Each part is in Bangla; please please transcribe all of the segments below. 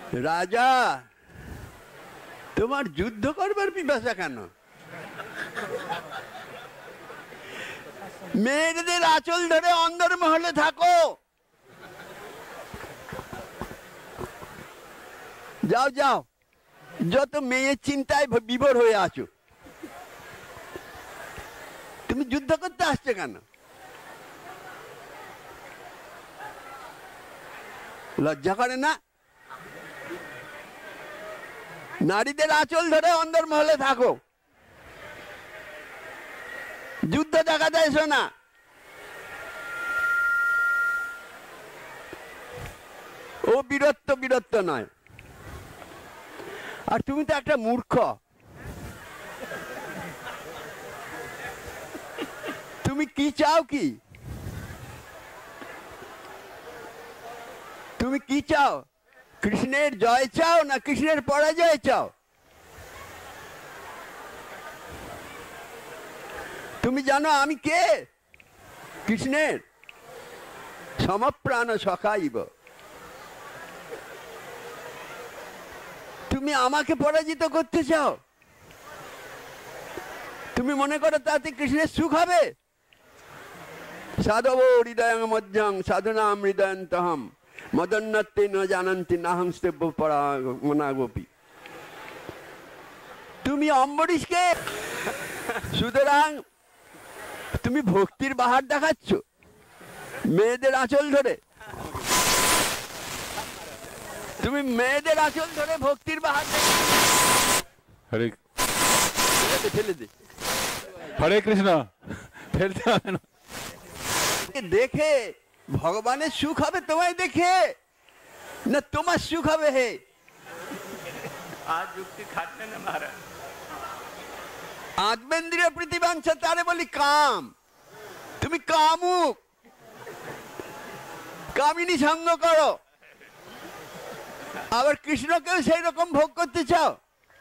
রাজা, তোমার যুদ্ধ করবার পিপাসা কেন? মেয়েদের আঁচল ধরে অন্দরমহলে থাকো। যাও যাও, যত মেয়ের চিন্তায় বিভোর হয়ে আছো। তুমি যুদ্ধ করতে আসছো কেন? লজ্জা করে না? নারীদের আঁচল ধরে অন্দরমহলে থাকো, যুদ্ধ দেখাতে এসো না। ও বীরত্ব নয়। আর তুমি তো একটা মূর্খ। তুমি কি চাও? কি তুমি কি চাও? কৃষ্ণের জয় চাও না কৃষ্ণের পরাজয় চাও? তুমি জানো আমি কে? কৃষ্ণের সমপ্রাণ সখাইব। তুমি আমাকে পরাজিত করতে চাও? তুমি মনে করো তাতে কৃষ্ণের সুখ হবে? সাধব হৃদয়ং মধ্যং সাধুনাম হৃদয়ন্তহম মদন্নতে ন জানন্তি নাহং স্তব্য পরাগোপী। তুমি অম্বরীশকে। সুতরাং তুমি ভক্তির বাহার দেখাচ্ছ মেয়েদের আঁচল ধরে। তুমি মেয়েদের আঁচল ধরে ভক্তির বাহার ফেলে দে। হরে কৃষ্ণ। ফেলতে হবে না। দেখে ভগবানের সুখ হবে তোমায় দেখে, না তোমার সুখ হবে? হে आज युक्ति खाते न महाराज। আত্মেন্দ্রিয় প্রীতিবাঞ্ছা তারে বলি কাম। তুমি কামুক, কামিনী সঙ্গ করো, আবার কৃষ্ণকেও সেই রকম ভোগ করতে চাও।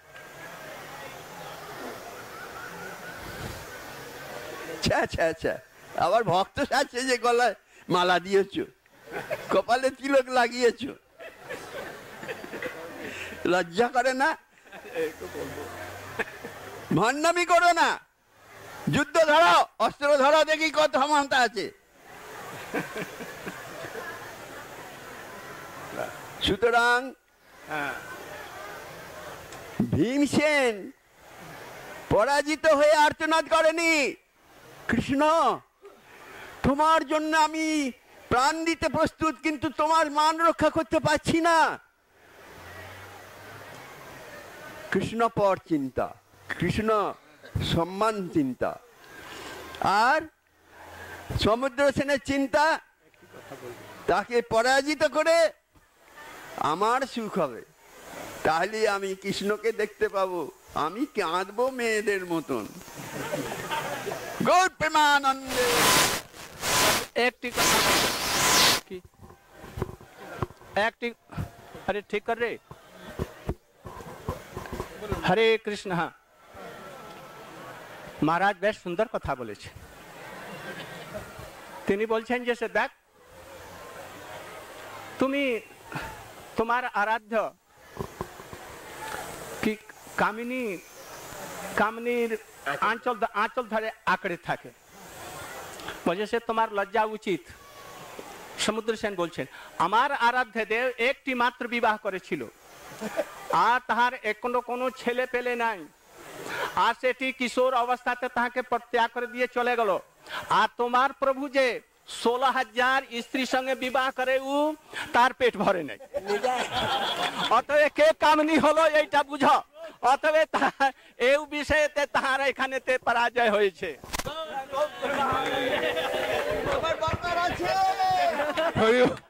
আবার ভক্ত সাজছে যে গলায় মালা দিয়েছ, কপালে তিলক লাগিয়েছ, লজ্জা করে না? ভণ্ডামি করো না, যুদ্ধ ধরো, অস্ত্র ধরো, দেখি কত ক্ষমতা আছে। সুতরাং ভীমসেন পরাজিত হয়ে আর্তনাদ করেনি, কৃষ্ণ তোমার জন্য আমি প্রাণ দিতে প্রস্তুত, কিন্তু তোমার মান রক্ষা করতে পারছি না। কৃষ্ণ পর চিন্তা, কৃষ্ণ সম্মান চিন্তা, আর সমুদ্র সেনের চিন্তা তাকে পরাজিত করে আমার সুখ হবে, তাহলে আমি কৃষ্ণকে দেখতে পাবো, আমি কাঁদবো মেয়েদের মতন। গৌর প্রেমানন্দে। একটি কথা কি একটি আরে ঠিক কর রে। হরে কৃষ্ণ। মহারাজ বেশ সুন্দর কথা বলেছে। তিনি বলছেন যে দেখ, তুমি তোমার আরাধ্য কি কামিনীর আঁচল ধরে আঁকড়ে থাকে, বলছে সে তোমার লজ্জা উচিত। সমুদ্র সেন বলছেন আমার আরাধ্য দেব একটি মাত্র বিবাহ করেছিল, আর তাহার এখনো কোনো ছেলে পেলে নাই, আর সেটি কিশোর অবস্থাতে তাহাকে প্রত্যাগ করে দিয়ে চলে গেল। আর তোমার প্রভু যে 16,000 স্ত্রীর সঙ্গে বিবাহ করে তার পেট ভরে নাই। অতএব কে কামিনী হলো এইটা বুঝো। অতএব এই বিষয়েতে তাহার এখানেতে পরাজয় হয়েছে।